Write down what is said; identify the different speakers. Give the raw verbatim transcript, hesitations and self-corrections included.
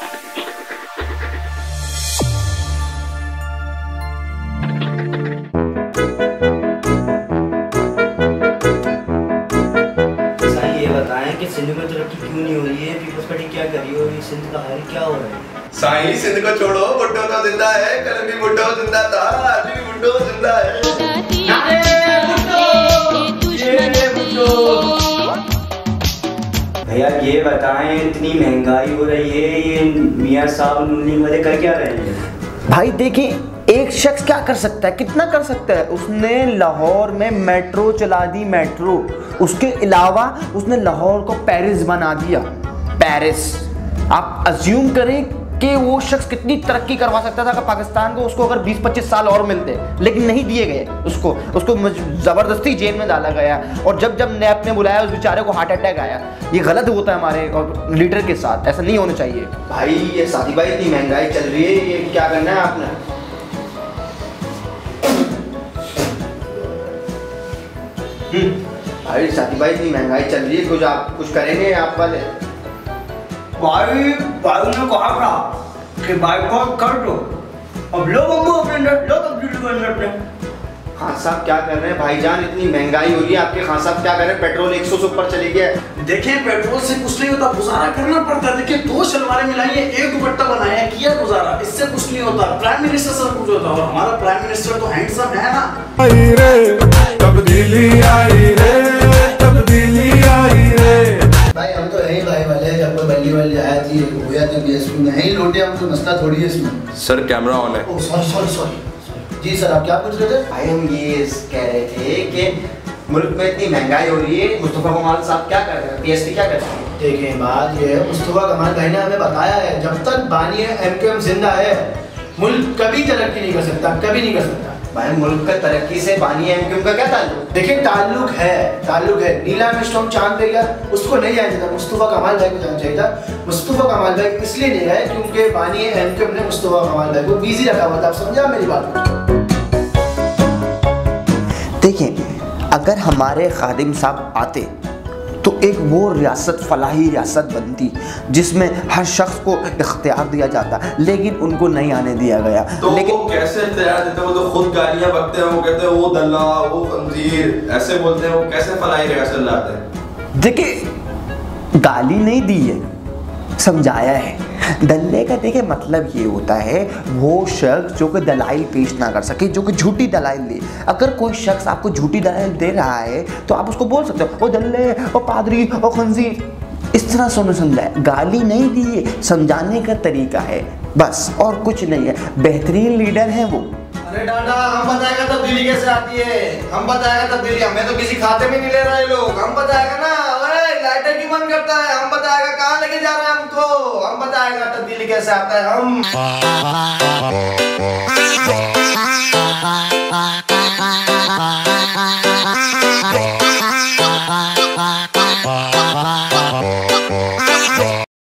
Speaker 1: कि सिंध में तरक्की क्यों नहीं हो रही है? पीपल्स पार्टी क्या कर रही है? सिंध का हाल क्या हो रहा है?
Speaker 2: साईं सिंध को छोड़ो, बुड्ढो तो जिंदा है, कल भी बुड्ढो जिंदा था, आज भी बुड्ढो जिंदा है।
Speaker 1: भैया ये बताएं, इतनी महंगाई हो रही है, ये मियां साहब नुन्नी वाले कर क्या रहे हैं?
Speaker 3: भाई देखिए, एक शख्स क्या कर सकता है, कितना कर सकता है। उसने लाहौर में मेट्रो चला दी, मेट्रो। उसके अलावा उसने लाहौर को पेरिस बना दिया, पेरिस। आप अज्यूम करें कि वो शख्स कितनी तरक्की करवा सकता था अगर पाकिस्तान को उसको अगर बीस पच्चीस साल और मिलते, लेकिन नहीं दिए गए उसको उसको ज़बरदस्ती जेल में डाला गया। और जब जब नैप ने बुलाया उस बेचारे को हार्ट अटैक आया। ये गलत होता है हमारे और लीडर के साथ, ऐसा नहीं होना चाहिए।
Speaker 1: भाई ये साथी भाई इतनी महंगाई चल रही है, ये क्या करना है आपने? भाई साथी भाई इतनी महंगाई चल रही है, कुछ आप कुछ करेंगे आप वाले?
Speaker 4: भाई भाई ने कहा था कि बाइकआउट कर दो, अब लो बम्बू अपने अंदर, लो तब्दीली को अंदर अपने।
Speaker 1: खान साहब क्या कर रहे हैं भाईजान? इतनी महंगाई हो रही है, आपके खान साहब क्या कर रहे हैं? पेट्रोल एक सौ से ऊपर चली गया है।
Speaker 5: देखिए पेट्रोल से कुछ नहीं होता, गुजारा करना पड़ता है। देखिए दो शलवारें मिलाई है, एक दुपट्टा बनाया है, किया गुजारा, इससे कुछ नहीं होता। प्राइम मिनिस्टर सब कुछ होता है और हमारा प्राइम मिनिस्टर तो हैंडसम है ना।
Speaker 2: तब्दीली आई रे, तब्दीली आई रे।
Speaker 6: भाई हम तो यही भाई वाले हैं, जब कोई बल्ली वाली आया थी हुआ तो बीएसपी में यही लौटे हम, तो मसला थोड़ी है इसमें।
Speaker 2: सर कैमरा ऑन है।
Speaker 6: ओह सॉरी सॉरी सॉरी जी सर, आप क्या पूछ रहे थे?
Speaker 1: भाई हम ये कह रहे थे कि मुल्क में इतनी महंगाई हो रही है, मुस्तफा कमाल साहब क्या कर रहे हैं? पीएसपी क्या कर रहे हैं?
Speaker 6: देखिए बात ये है, मुस्तफा कमाल भाई ने हमें बताया है, जब तक बानी एमक्यूएम जिंदा है मुल्क कभी तरक्की नहीं कर सकता, कभी नहीं कर सकता।
Speaker 1: भाई मुल्क का तरक्की से बानी एमक्यूएम का क्या ताल्लुक?
Speaker 6: देखिए ताल्लुक है, ताल्लुक है। नीलम स्टॉक चांद पे गया, उसको नहीं जाना चाहिए था, मुस्तफा कमाल भाई को जाना चाहिए था। मुस्तफा कमाल भाई इसलिए नहीं गए क्योंकि बानी एमक्यूएम ने मुस्तफा कमाल भाई को बिजी रखा हुआ था। आप समझा मेरी बात?
Speaker 3: देखिए, अगर हमारे खादिम साहब आते तो एक वो रियासत फलाही रियासत बनती जिसमें हर शख्स को इख्तियार दिया जाता, लेकिन उनको नहीं आने दिया गया।
Speaker 2: तो
Speaker 3: लेकिन
Speaker 2: वो कैसे इख्तियार देते हैं? वो तो खुद गालियां बकते हैं, वो कहते हैं वो दल्ला, वो खंजीर, ऐसे बोलते हैं। वो कैसे फलाही रियासत लाते हैं?
Speaker 3: देखिए, गाली नहीं दी है, समझाया है। दल्ले का देखिए मतलब ये होता है वो शख्स जो कि दलाइल पेश ना कर सके, जो कि झूठी दलाइल दे। अगर कोई शख्स आपको झूठी दलाइल दे रहा है तो आप उसको बोल सकते हो ओ दल्ले, ओ पादरी, ओ खंजीर, इस तरह सुनो समझाए। गाली नहीं दी है, समझाने का तरीका है बस, और कुछ नहीं है। बेहतरीन लीडर हैं वो।
Speaker 6: अरे डांडा, हम बताएगा तब्दीली कैसे आती है, हम बताएगा तब्दीली। हमें तो किसी खाते में नहीं ले रहे लोग, हम बताएगा ना। अरे लाइटर की मन करता है, हम बताएगा कहाँ लेके जा रहे हैं हमको, हम बताएगा तब्दीली कैसे आता है। हम